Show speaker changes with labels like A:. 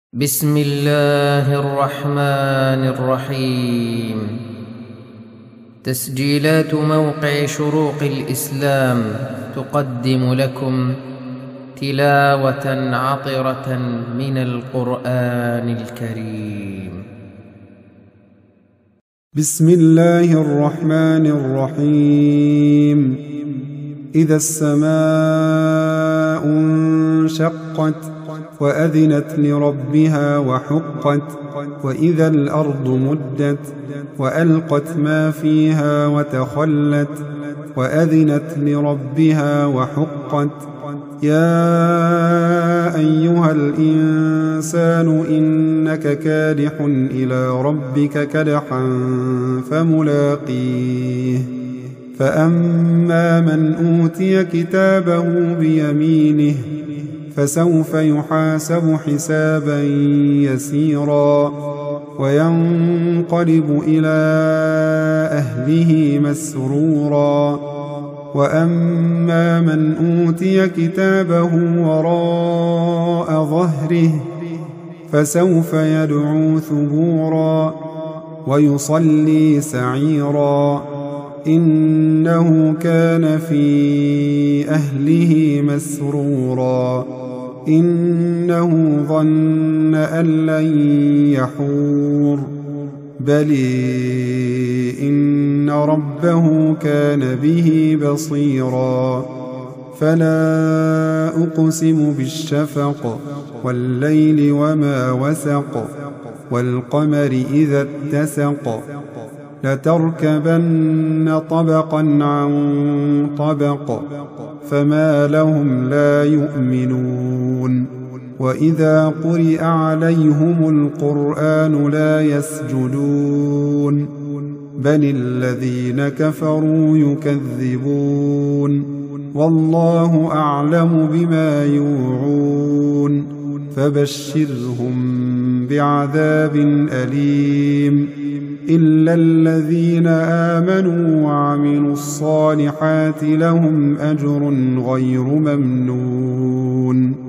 A: بسم الله الرحمن الرحيم. تسجيلات موقع شروق الإسلام تقدم لكم تلاوة عطرة من القرآن الكريم.
B: بسم الله الرحمن الرحيم. إذا السماء انشقت وأذنت لربها وحقت وإذا الأرض مدت وألقت ما فيها وتخلت وأذنت لربها وحقت يا أيها الإنسان إنك كادح إلى ربك كدحا فملاقيه فأما من أوتي كتابه بيمينه فسوف يحاسب حسابا يسيرا وينقلب إلى أهله مسرورا وأما من أوتي كتابه وراء ظهره فسوف يدعو ثبورا ويصلي سعيرا إنه كان في أهله مسرورا إنه ظن أن لن يحور بل إن ربه كان به بصيرا فلا أقسم بالشفق والليل وما وسق والقمر إذا اتسق لتركبن طبقا عن طبق فما لهم لا يؤمنون وإذا قرئ عليهم القرآن لا يسجدون بل الذين كفروا يكذبون والله أعلم بما يوعون فبشرهم بعذاب أليم إلا الذين آمنوا وعملوا الصالحات لهم أجر غير ممنون